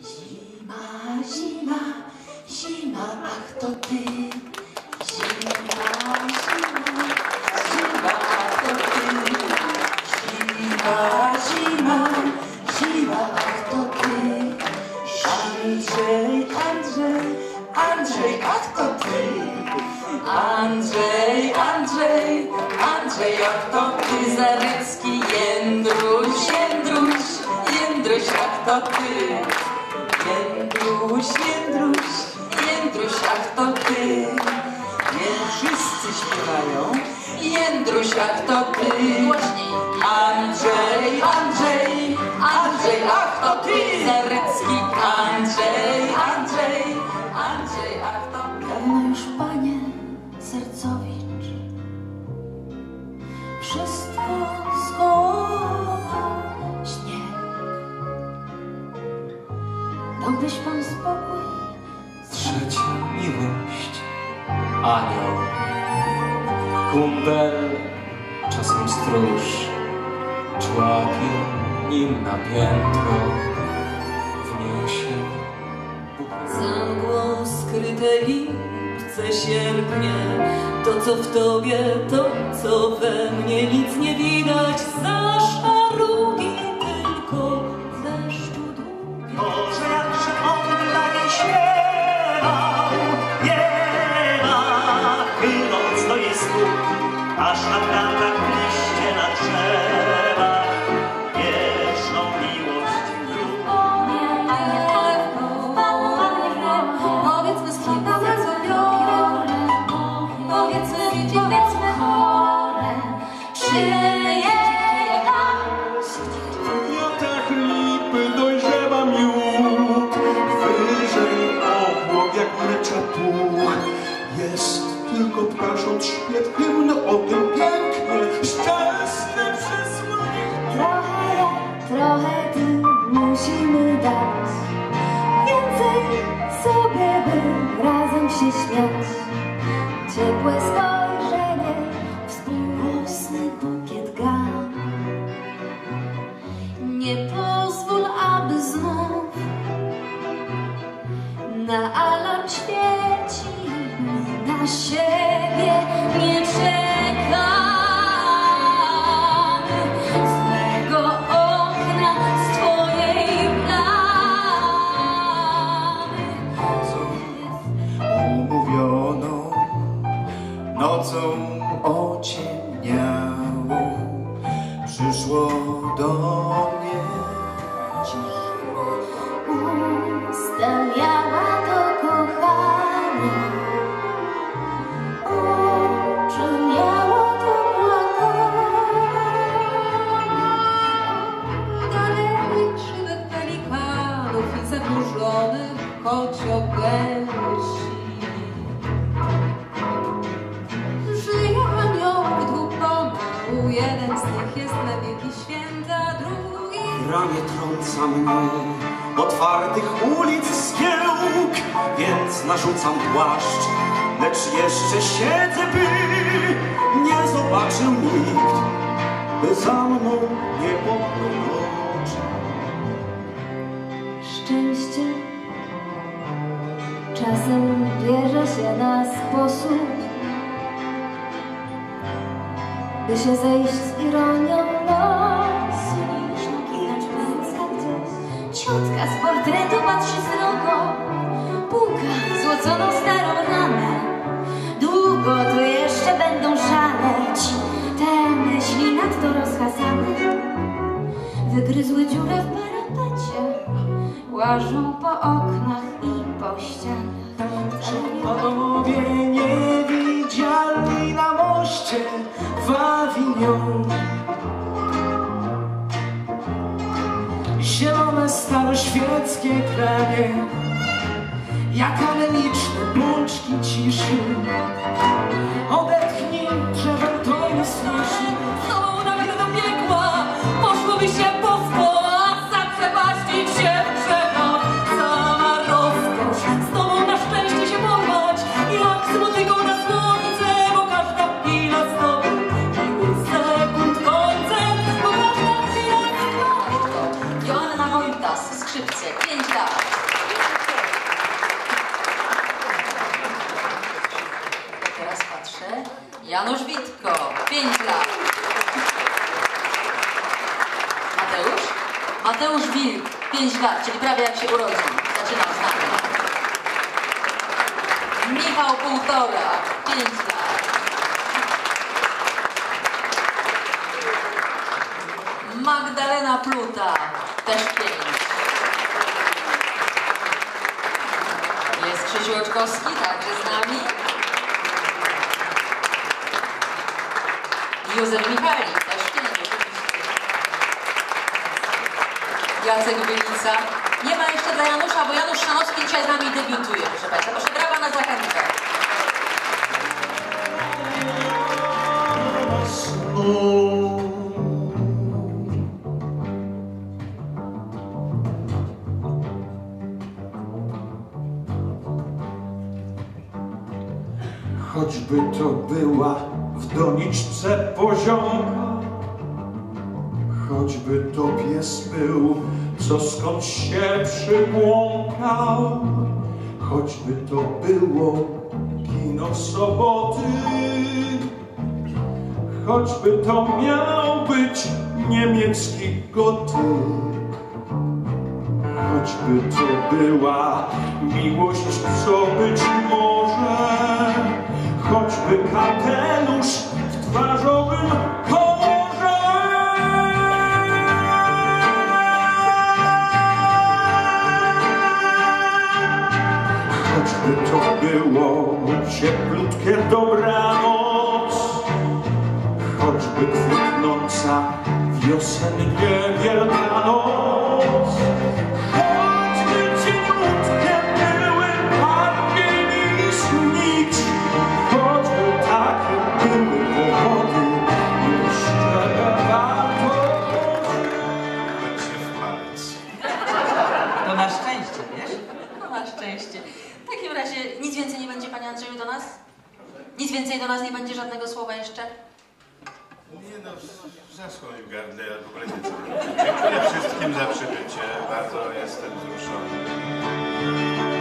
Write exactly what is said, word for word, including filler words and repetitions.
Zima, zima, zima, ach to ty. Zima, zima, zima, ach to ty. Zima, zima, zima, ach to ty. Andrzej, Andrzej, Andrzej, ach to ty. Andrzej, Andrzej, Andrzej, ach to ty. Zarycki, Jędruś, Jędruś, Jędruś, ach to ty. Jędruś, Jędruś, Jędruś, ach to ty. Niech wszyscy śpiewają. Jędruś, ach to ty. Andrzej, Andrzej, Andrzej, ach to ty. Zarycki, Andrzej, Andrzej, Andrzej, ach to ty. Dawno już, panie Sercowicz, wszystko schował śnieg. Dałbyś pan spokój? Trzecia miłość, anioł, kumpel, czasem stróż, człapie nim na piętro, wniesie za mgłą skryte lipce, sierpnie, to co w tobie, to co we mnie, nic nie widać za szarugiem. Może jakże on dla niej śpiewał, nie ma, chyląc do jej stóp, aż na kratach liście na drzewach wieczną miłość grób. Powiedzmy z kilka zazobione, powiedzmy, powiedzmy chore, czy jest tylko ptasząc śpiew hymn o tym pięknie, szczęsne przesłanie. Trochę ja, trochę ty musimy dać więcej sobie, by razem się śmiać. Ciepłe spojrzenie, współrosny bukiet gam. Nie pozwól, aby znów na alarm świeci na siebie nie czekam. Z mego okna, z twojej plamy. Co umówiono, nocą ociemniało, przyszło do mnie cicho. Ustawiała to kochanie, oczy miało to płakanie. galerii krzywych pelikanów i zadłużonych kociogęsi. Żyją aniołów dwóch pomału, jeden z nich jest na wieki święta, drugi W ramię trąca mnie otwartych ulic zgiełk, więc narzucam płaszcz, lecz jeszcze siedzę, by nie zobaczył nikt, by za mną nie poprowadził. Szczęście czasem bierze się na sposób, by się zejść z ironią losu. Ciotka z portretu patrzy srogo, puka złoconą starą ramę. Długo tu jeszcze będą szaleć te myśli nadto rozchasane. Wygryzły dziurę w parapecie, łażą po oknach i po ścianach. Panowie niewidzialni na moście w Avignon, zielone staroświeckie kranie, jak anemiczne bączki ciszy. Odetchnij, drzewem to nie słyszy. znowu nawet do piekła poszłoby się bosko, a zaprzepaścić się trzeba. Sama rozkosz z tobą na szczęście się porwać, jak z motyką na słońce, bo każda chwila z tobą miły sekund końcem, bo każda chwila z tobą. Joanna Wojtas, skrzypce, pięć lat. Janusz Witko, pięć lat. Mateusz? Mateusz Wilk, pięć lat, czyli prawie jak się urodził. Zaczynał z nami. Michał Półtora, pięć lat. Magdalena Pluta, też pięć. Jest Krzysiu Oczkowski, także z nami. Józef Michalik, też pięć. Jacek Wylica. Nie ma jeszcze dla Janusza, bo Janusz Szanowski dzisiaj z nami debiutuje, proszę Państwa. Proszę, brawa na zachętę. Choćby to była w doniczce poziomka, choćby to pies był, co skąd się przybłąkał, choćby to było kino w soboty, choćby to miał być niemiecki gotyk, choćby to była miłość, co być może, choćby kapelusz w twarzowym kolorze. Choćby to było cieplutkie dobranoc, choćby kwitnąca wiosennie Wielkanoc, choćby cieniutkie były parki niż nic, choćby takie były powody, jeszcze warto żyć w palec. To na szczęście, wiesz? No na szczęście. W takim razie nic więcej nie będzie, Panie Andrzeju, do nas? Nic więcej do nas nie będzie, żadnego słowa jeszcze? Nie no, zaschło mi w gardle, ja w ogóle nie chcę. Dziękuję wszystkim za przybycie, bardzo jestem wzruszony.